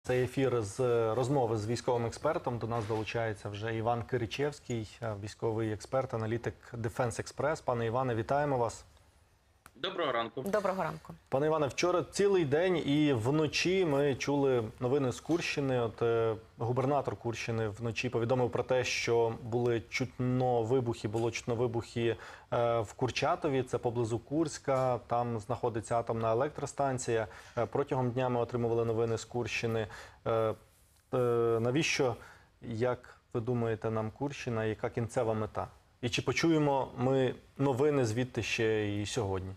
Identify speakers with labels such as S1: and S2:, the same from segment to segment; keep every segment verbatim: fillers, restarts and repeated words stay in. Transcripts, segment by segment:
S1: Цей ефір з розмови з військовим експертом. До нас долучається вже Іван Киричевський, військовий експерт, аналітик Defense Express. Пане Іване, вітаємо вас.
S2: Доброго ранку.
S3: Доброго ранку.
S1: Пане Іване, вчора цілий день і вночі ми чули новини з Курщини. От е, губернатор Курщини вночі повідомив про те, що були чутно вибухи, було чутно вибухи е, в Курчатові, це поблизу Курська, там знаходиться атомна електростанція. Е, протягом дня ми отримували новини з Курщини. Е, е, навіщо, як ви думаєте, нам Курщина, яка кінцева мета? І чи почуємо ми новини звідти ще і сьогодні?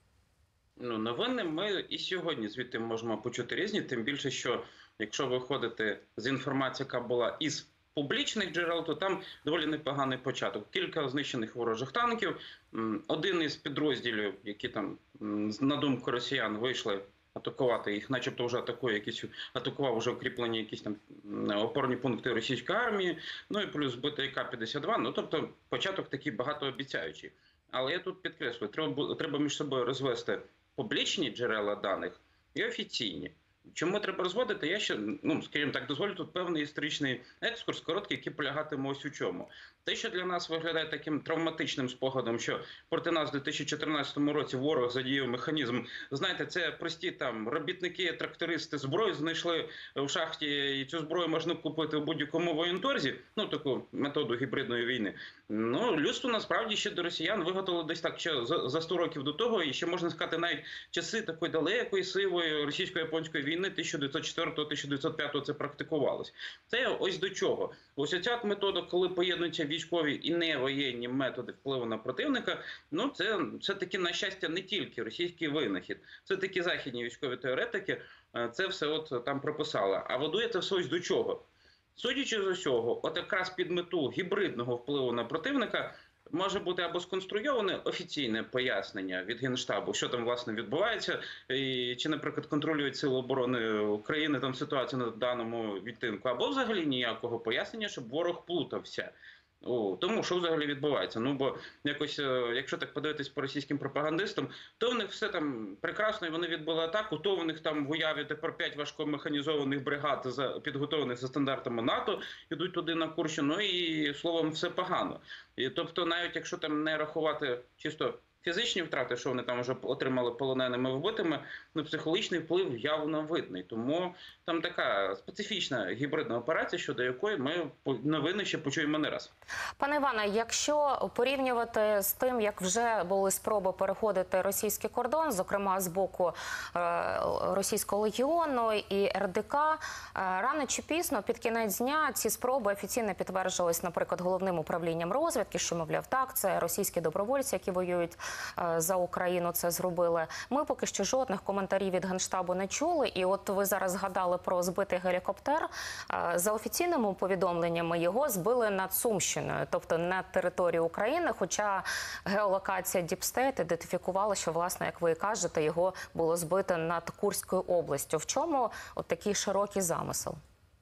S2: Ну, новини ми і сьогодні звідти можемо почути різні, тим більше, що якщо виходити з інформації, яка була із публічних джерел, то там доволі непоганий початок. Кілька знищених ворожих танків, один із підрозділів, які там, на думку росіян, вийшли атакувати їх, начебто вже атакує якісь, атакував вже укріплені якісь там опорні пункти російської армії, ну і плюс збитий К п'ятдесят два, ну тобто початок такий багатообіцяючий. Але я тут підкреслюю, треба, треба між собою розвести публічні джерела даних і офіційні. Чому треба розводити? Я ще, ну, скажімо так, дозволю тут певний історичний екскурс, короткий, який полягатиме ось у чому. Те, що для нас виглядає таким травматичним спогадом, що проти нас в дві тисячі чотирнадцятому році ворог задіяв механізм, знаєте, це прості там робітники, трактористи, зброю знайшли в шахті, і цю зброю можна купити в будь-якому воєнторзі, ну, таку методу гібридної війни. Ну, людство насправді ще до росіян виготовило десь так ще за, за сто років до того, і ще можна сказати навіть часи такої далекої, сивої російсько-японської війни тисяча дев'ятсот четвертого - тисяча дев'ятсот п'ятого це практикувалось. Це ось до чого. Ось ця метода, коли поєднуються військові і невоєнні методи впливу на противника, ну це все-таки, на щастя, не тільки російський винахід. Це такі західні військові теоретики, це все от там прописали. А водує це все ось до чого? Судячи з усього, от якраз під мету гібридного впливу на противника може бути або сконструйоване офіційне пояснення від Генштабу, що там, власне, відбувається, і чи, наприклад, контролюють Сили оборони України там ситуацію на даному відтинку, або взагалі ніякого пояснення, щоб ворог плутався. О, тому що взагалі відбувається. Ну, бо якось, якщо так подивитись по російським пропагандистам, то в них все там прекрасно, і вони відбили атаку, то в них там в уяві тепер п'ять важкомеханізованих бригад, за, підготовлених за стандартами НАТО, йдуть туди на Курщину, і, словом, все погано. І, тобто, навіть якщо там не рахувати чисто фізичні втрати, що вони там вже отримали полоненими, вбитими, ну, психологічний вплив явно видний. Тому там така специфічна гібридна операція, щодо якої ми новини ще почуємо не раз.
S3: Пане Іване, якщо порівнювати з тим, як вже були спроби переходити російський кордон, зокрема з боку е, російського легіону і Ер Де Ка, е, рано чи пізно, під кінець дня, ці спроби офіційно підтверджувались, наприклад, головним управлінням розвідки, що, мовляв, так, це російські добровольці, які воюють за Україну, це зробили. Ми поки що жодних коментарів від Генштабу не чули. І от ви зараз згадали про збитий гелікоптер. За офіційними повідомленнями, його збили над Сумщиною, тобто на території України, хоча геолокація Deep State ідентифікувала, що, власне, як ви і кажете, його було збито над Курською областю. В чому от такий широкий замисел?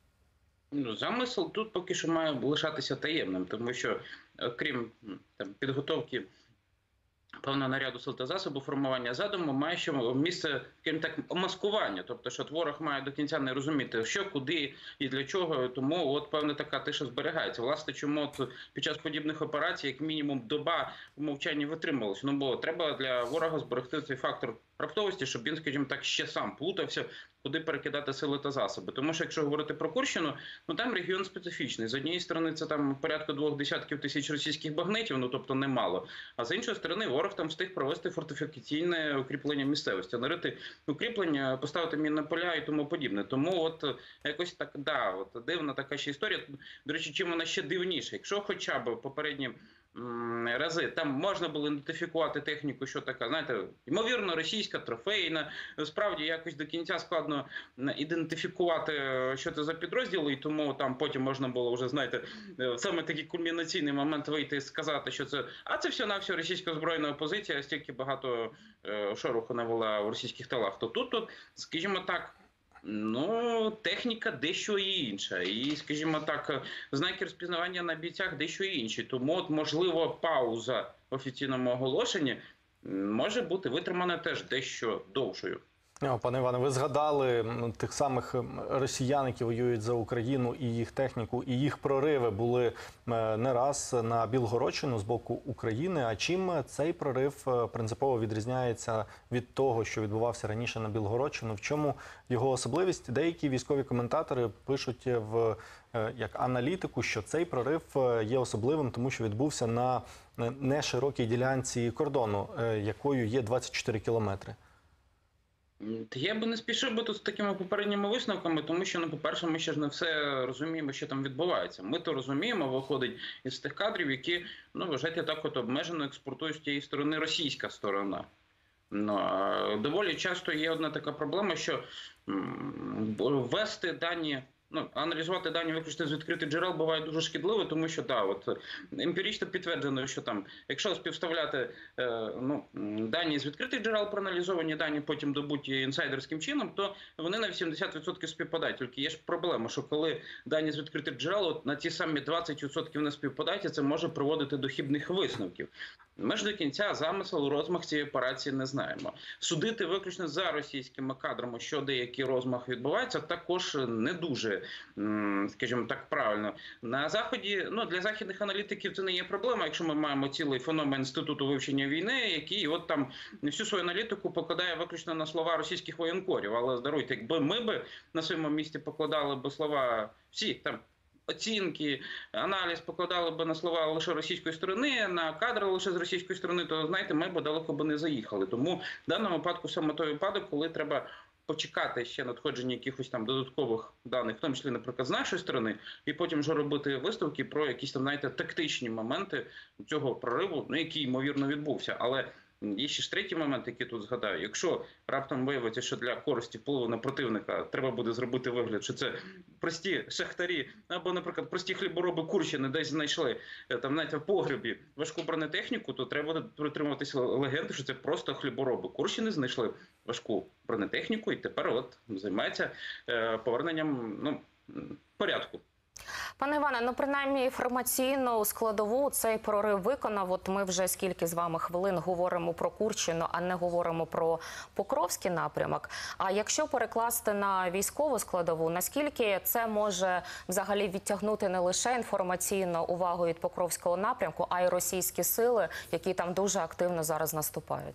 S2: Ну, замисел тут поки що має лишатися таємним, тому що, крім там, підготовки певного наряду сил та засобу формування задуму, має ще місце, крім так, маскування. Тобто, що ворог має до кінця не розуміти, що, куди і для чого. Тому от певна така тиша зберігається. Власне, чому от під час подібних операцій, як мінімум, доба в мовчанні витрималася. Ну, бо треба для ворога зберегти цей фактор раптовості, щоб він, скажімо так, ще сам плутався, куди перекидати сили та засоби. Тому що, якщо говорити про Курщину, ну там регіон специфічний. З однієї сторони, це там порядка двох десятків тисяч російських багнетів, ну тобто немало. А з іншої сторони, ворог там встиг провести фортифікаційне укріплення місцевості, нарити укріплення, поставити мінні поля і тому подібне. Тому от якось так, да, от дивна така ще історія. До речі, чим вона ще дивніша? Якщо хоча б попередні рази там можна було ідентифікувати техніку, що така, знаєте, ймовірно, російська, трофейна, справді якось до кінця складно ідентифікувати, що це за підрозділи, і тому там потім можна було вже, знаєте, в саме такий кульмінаційний момент вийти і сказати, що це, а це все-навсього російська збройна опозиція, стільки багато е, шороху навела в російських тилах. То тут, тут, скажімо так, ну, техніка дещо інша. І, скажімо так, знаки розпізнавання на бійцях дещо інші. Тому, от, можливо, пауза в офіційному оголошенні може бути витримана теж дещо довшою.
S1: О, Пане Іване, ви згадали м, тих самих м, росіян, які воюють за Україну, і їх техніку, і їх прориви були е, не раз на Білгородщину з боку України. А чим цей прорив е, принципово відрізняється від того, що відбувався раніше на Білгородщину? В чому його особливість? Деякі військові коментатори пишуть в е, як аналітику, що цей прорив е, є особливим, тому що відбувся на е, неширокій ділянці кордону, е, якою є двадцять чотири кілометри.
S2: Та я би не спішив би тут з такими попередніми висновками, тому що, ну, по-перше, ми ще ж не все розуміємо, що там відбувається. Ми то розуміємо, виходить із тих кадрів, які, ну, вважайте, так от обмежено експортує з тієї сторони російська сторона. Ну, а доволі часто є одна така проблема, що м, ввести дані, ну, аналізувати дані виключно з відкритих джерел буває дуже шкідливо, тому що, да, от емпірично підтверджено, що там, якщо співставляти е, ну, дані з відкритих джерел, проаналізовані дані, потім добуті інсайдерським чином, то вони на вісімдесят відсотків співпадають. Тільки є ж проблема, що коли дані з відкритих джерел от на ті самі двадцять відсотків не співпадають, і це може приводити до хибних висновків. Ми ж до кінця замисел, розмах цієї операції не знаємо. Судити виключно за російськими кадрами, що деякий розмах відбувається, також не дуже, скажімо так, правильно. На Заході, ну, для західних аналітиків це не є проблема, якщо ми маємо цілий феномен Інституту вивчення війни, який от там всю свою аналітику покладає виключно на слова російських воєнкорів. Але, здаруйте, якби ми би на своєму місці покладали би слова всі там, оцінки, аналіз покладали б на слова лише російської сторони, на кадри лише з російської сторони, то, знаєте, ми б далеко б не заїхали. Тому в даному випадку саме той випадок, коли треба почекати ще надходження якихось там додаткових даних, в тому числі, наприклад, з нашої сторони, і потім вже робити висновки про якісь там, знаєте, тактичні моменти цього прориву, ну, який, ймовірно, відбувся. Але є ще ж третій момент, який тут згадаю. Якщо раптом виявиться, що для користі впливу на противника треба буде зробити вигляд, що це прості шахтарі, або, наприклад, прості хлібороби Курщини десь знайшли там, навіть в погребі важку бронетехніку, то треба буде притримуватися легенди, що це просто хлібороби Курщини знайшли важку бронетехніку і тепер от займаються е, поверненням, ну, порядку.
S3: Пане Іване, ну принаймні інформаційну складову цей прорив виконав. От ми вже скільки з вами хвилин говоримо про Курщину, а не говоримо про Покровський напрямок. А якщо перекласти на військову складову, наскільки це може взагалі відтягнути не лише інформаційну увагу від Покровського напрямку, а й російські сили, які там дуже активно зараз наступають?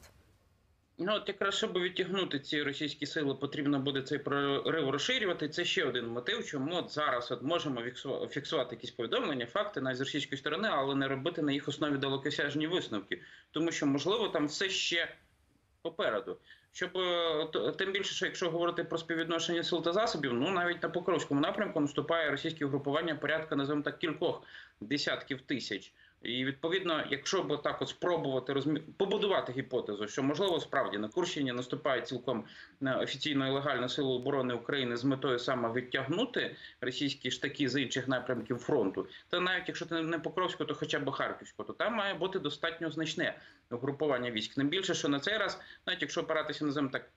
S2: Ну, от якраз, щоб відтягнути ці російські сили, потрібно буде цей прорив розширювати. Це ще один мотив, чому от зараз от можемо фіксувати якісь повідомлення, факти навіть з російської сторони, але не робити на їх основі далекосяжні висновки. Тому що, можливо, там все ще попереду. Щоб, тим більше, що якщо говорити про співвідношення сил та засобів, ну, навіть на Покровському напрямку наступає російське угрупування порядка, називаємо так, кількох десятків тисяч. І, відповідно, якщо б так от спробувати розмі... побудувати гіпотезу, що, можливо, справді на Курщині наступають цілком офіційно і легально Сили оборони України з метою саме відтягнути російські штаки з інших напрямків фронту, то навіть якщо це не Покровську, то хоча б Харківську, то там має бути достатньо значне угрупування військ. Тим більше, що на цей раз, навіть якщо опиратися, називаємо так,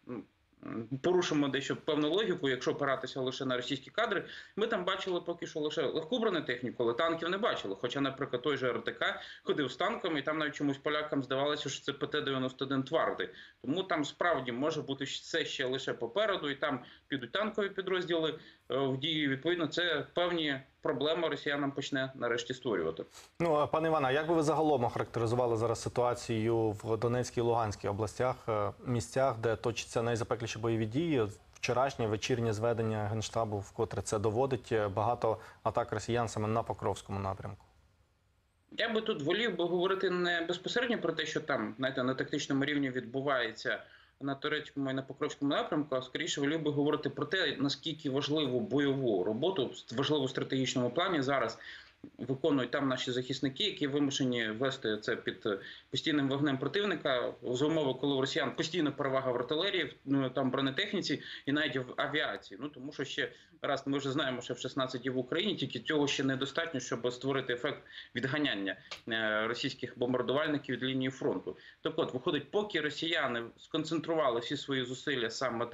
S2: порушимо дещо певну логіку, якщо опиратися лише на російські кадри, ми там бачили поки що лише легку бронетехніку, але танків не бачили. Хоча, наприклад, той же РДК ходив з танками, і там навіть чомусь полякам здавалося, що це П Т дев'яносто один «Тварди». Тому там справді може бути все ще лише попереду, і там підуть танкові підрозділи в дію. Відповідно, це певні проблеми росіянам почне нарешті створювати.
S1: Ну, пане Іване, як би ви загалом охарактеризували зараз ситуацію в Донецькій і Луганській областях, місцях, де точаться найзапекліші бойові дії? Вчорашнє вечірнє зведення Генштабу вкотре це доводить, багато атак росіян саме на Покровському напрямку.
S2: Я би тут волів би говорити не безпосередньо про те, що там, знаєте, на тактичному рівні відбувається на Турецькому і на Покровському напрямку, а скоріше волів би говорити про те, наскільки важливу бойову роботу, важливу в стратегічному плані зараз виконують там наші захисники, які вимушені вести це під постійним вогнем противника, з умови, коли у росіян постійна перевага в артилерії, ну, там бронетехніці і навіть в авіації. Ну, тому що ще раз ми вже знаємо, що в шістнадцять в Україні, тільки цього ще недостатньо, щоб створити ефект відганяння російських бомбардувальників від лінії фронту. Так от, виходить, поки росіяни сконцентрували всі свої зусилля саме там,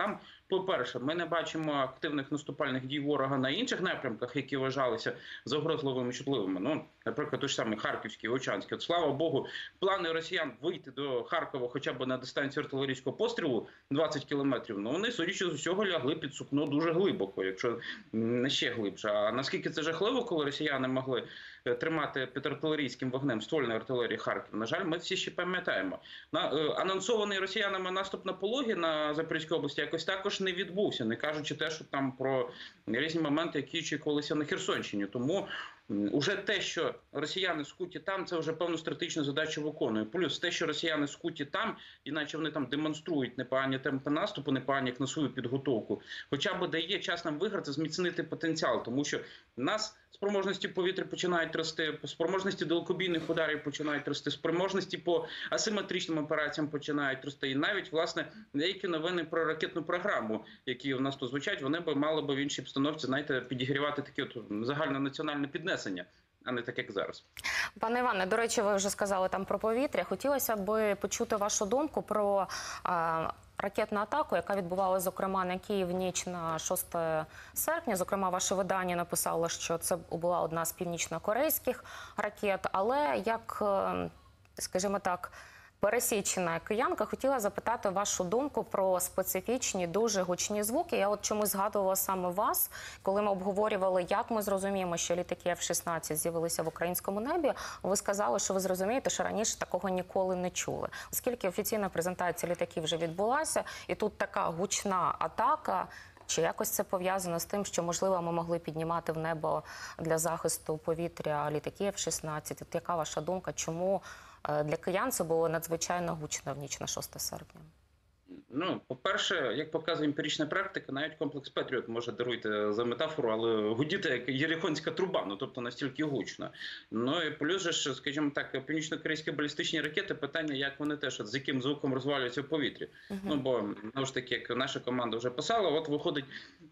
S2: по-перше, ми не бачимо активних наступальних дій ворога на інших напрямках, які вважалися загрозливими, чутливими. Ну, наприклад, той ж самий Харківський, Вовчанський. От, слава Богу, плани росіян вийти до Харкова хоча б на дистанцію артилерійського пострілу двадцять кілометрів, ну вони, судячи з усього, лягли під сукно дуже глибоко, якщо не ще глибше. А наскільки це жахливо, коли росіяни могли тримати під артилерійським вогнем ствольної артилерії Харків, на жаль, ми всі ще пам'ятаємо. На, е, анонсований росіянами наступ на Пологи на Запорізькій області якось також не відбувся, не кажучи те, що там про різні моменти, які очікувалися на Херсонщині. Тому уже те, що росіяни скуті там, це вже певну стратегічну задачу виконує. Плюс те, що росіяни скуті там, іначе вони там демонструють непогані темпи наступу, непогані як на свою підготовку, хоча б дає час нам виграти, зміцнити потенціал, тому що в нас спроможності повітря починають рости, спроможності далекобійних ударів починають рости, спроможності по асиметричним операціям починають рости. І навіть, власне, деякі новини про ракетну програму, які в нас тут звучать, вони б мали б в іншій обстановці, знаєте, підігрівати таке от загальнонаціональне піднесення, а не так, як зараз.
S3: Пане Іване, до речі, ви вже сказали там про повітря. Хотілося б почути вашу думку про а, ракетну атаку, яка відбувалася, зокрема, на Київ в ніч на шосте серпня. Зокрема, ваше видання написало, що це була одна з північно-корейських ракет. Але як, скажімо так, пересічена киянка, хотіла запитати вашу думку про специфічні, дуже гучні звуки. Я от чомусь згадувала саме вас, коли ми обговорювали, як ми зрозуміємо, що літаки еф шістнадцять з'явилися в українському небі. Ви сказали, що ви зрозумієте, що раніше такого ніколи не чули. Оскільки офіційна презентація літаків вже відбулася, і тут така гучна атака, чи якось це пов'язано з тим, що, можливо, ми могли піднімати в небо для захисту повітря літаки еф шістнадцять? От яка ваша думка, чому для киян це було надзвичайно гучно в ніч на шосте серпня?
S2: Ну, по-перше, як показує емпірична практика, навіть комплекс Петріот може, даруйте за метафору, але гудіти як єрихонська труба, ну тобто настільки гучно. Ну і плюс же, скажімо так, північно-корейські балістичні ракети, питання, як вони теж, з яким звуком розвалюються в повітрі. Uh-huh. Ну, бо, знову ж таки, як наша команда вже писала, от виходить,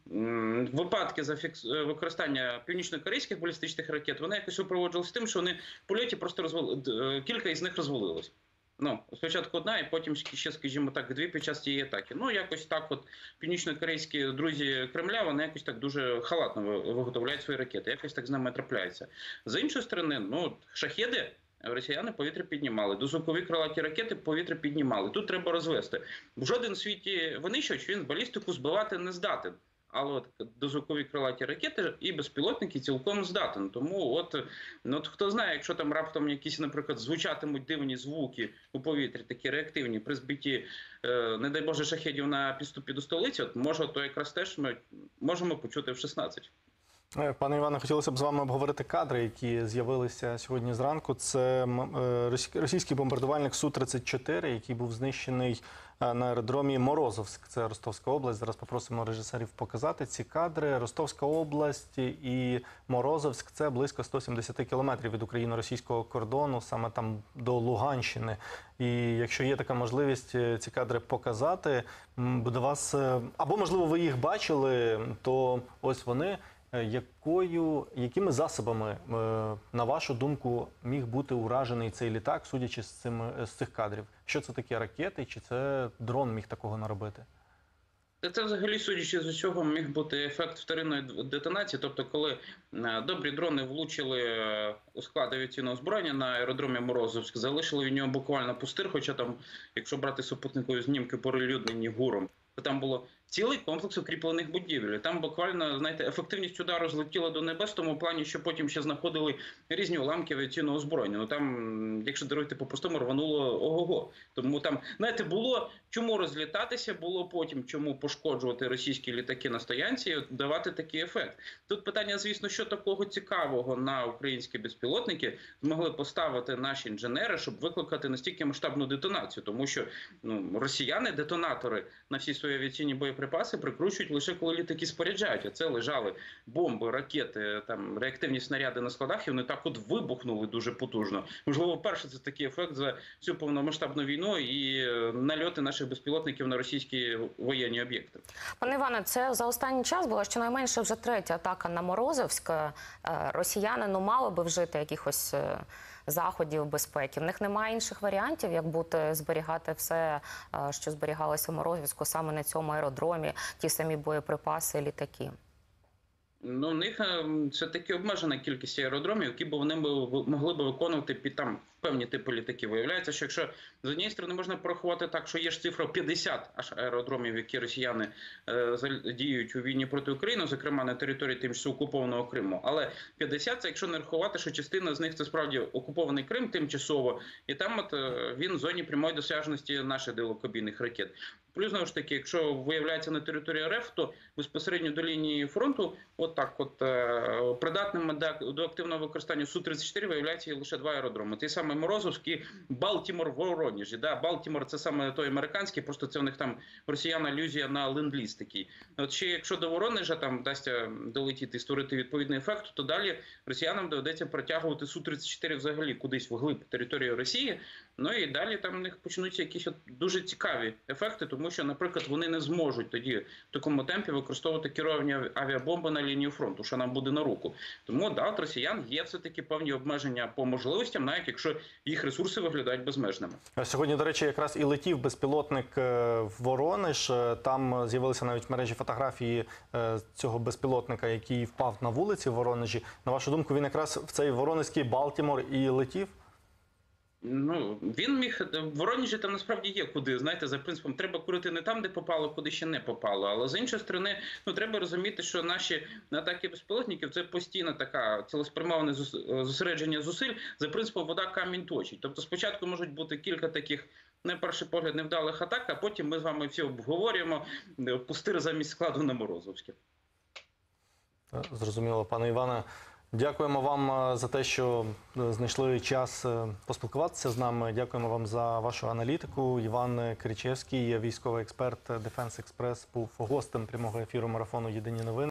S2: м- випадки зафікс... використання північно-корейських балістичних ракет, вони якось супроводжувалися тим, що вони в польоті просто розвали... кілька із них розвалилось. Ну, спочатку одна, і потім ще, скажімо так, дві під час цієї атаки. Ну, якось так от північно-корейські друзі Кремля, вони якось так дуже халатно виготовляють свої ракети, якось так з ними трапляється. З іншої сторони, ну, шахеди росіяни повітря піднімали, дозвукові крилаті ракети повітря піднімали. Тут треба розвести. Жоден в світі винищувач, він балістику збивати не здатен. Але от дозвукові крилаті ракети і безпілотники цілком здатен. Тому от, ну, от хто знає, якщо там раптом якісь, наприклад, звучатимуть дивні звуки у повітрі, такі реактивні, при збитті, е, не дай Боже, шахедів на підступі до столиці, от може, то якраз теж ми можемо почути еф шістнадцять.
S1: Пане Іване, хотілося б з вами обговорити кадри, які з'явилися сьогодні зранку. Це російський бомбардувальник Су тридцять чотири, який був знищений на аеродромі Морозовськ, це Ростовська область. Зараз попросимо режисерів показати ці кадри. Ростовська область і Морозовськ – це близько сто сімдесят кілометрів від україно-російського кордону, саме там до Луганщини. І якщо є така можливість ці кадри показати, до вас, або, можливо, ви їх бачили, то ось вони. Якою, якими засобами, на вашу думку, міг бути уражений цей літак, судячи з, цим, з цих кадрів? Що це такі ракети, чи це дрон міг такого наробити?
S2: Це взагалі, судячи з усього, міг бути ефект вторинної детонації. Тобто, коли добрі дрони влучили у склад авіаційного озброєння на аеродромі Морозовськ, залишили від нього буквально пустир, хоча там, якщо брати супутникові знімки, перелюднені гуром, то там було цілий комплекс укріплених будівель. Там буквально, знаєте, ефективність удару злетіла до небес в тому плані, що потім ще знаходили різні уламки авіаційного озброєння. Ну там, якщо даруйте по-простому, рвануло ого-го. Тому там, знаєте, було чому розлітатися, було потім чому пошкоджувати російські літаки на стоянці і давати такий ефект. Тут питання, звісно, що такого цікавого на українські безпілотники змогли поставити наші інженери, щоб викликати настільки масштабну детонацію. Тому що, ну, росіяни, детонатори на всі свої авіаційні боєприпаси припаси прикручують лише коли літаки споряджають. А це лежали бомби, ракети, там реактивні снаряди на складах, і вони так от вибухнули дуже потужно. Можливо, вперше це такий ефект за всю повномасштабну війну і нальоти наших безпілотників на російські воєнні об'єкти. Пане
S3: Іване, це за останній час була щонайменше вже третя атака на Морозовськ. Росіяни, ну, мали би вжити якихось заходів безпеки. В них немає інших варіантів, як бути зберігати все, е, що зберігалося в Морозівську, саме на цьому аеродромі, ті самі боєприпаси, літаки.
S2: Ну, в них е, це таки обмежена кількість аеродромів, які б вони б могли б виконувати під там певні типи літаків. Виявляється, що якщо з однієї сторони можна порахувати так, що є ж цифра п'ятдесят аж аеродромів, які росіяни е, діють у війні проти України, зокрема на території тимчасово окупованого Криму. Але п'ятдесят – це якщо не рахувати, що частина з них це справді окупований Крим тимчасово, і там от е, він в зоні прямої досяжності наших далекобійних ракет. Плюс, знову ж таки, якщо виявляється на території РФ, то безпосередньо до лінії фронту, от так от, е, придатними до активного використання Су тридцять чотири виявляється лише два аеродроми. Той самий Морозовський, Балтімор, Воронежі. Да? Балтімор – це саме той американський, просто це у них там росіян алюзія на ленд-ліз такий. От ще якщо до Воронежа там вдасться долетіти і створити відповідний ефект, то далі росіянам доведеться протягувати Су тридцять чотири взагалі кудись вглиб території Росії. Ну і далі там у них почнуться якісь от дуже цікаві ефекти, тому що, наприклад, вони не зможуть тоді в такому темпі використовувати керовані авіабомби на лінію фронту, що нам буде на руку. Тому, да, от росіян є все-таки певні обмеження по можливостям, навіть якщо їх ресурси виглядають безмежними.
S1: Сьогодні, до речі, якраз і летів безпілотник в Воронеж. Там з'явилися навіть в мережі фотографії цього безпілотника, який впав на вулиці в Воронежі. На вашу думку, він якраз в цей воронезький Балтімор і летів?
S2: Ну, він міг, в Воронежі там насправді є куди, знаєте, за принципом, треба курити не там, де попало, куди ще не попало. Але з іншої сторони, ну, треба розуміти, що наші атаки безпілотників – це постійна така цілеспрямоване зосередження зусиль за принципом вода камінь точить. Тобто спочатку можуть бути кілька таких, на перший погляд, невдалих атак, а потім ми з вами всі обговорюємо пустир замість складу на Морозовське.
S1: Зрозуміло, пане Іване. Дякуємо вам за те, що знайшли час поспілкуватися з нами. Дякуємо вам за вашу аналітику. Іван Кричевський, військовий експерт Defense Express, був гостем прямого ефіру марафону «Єдині новини».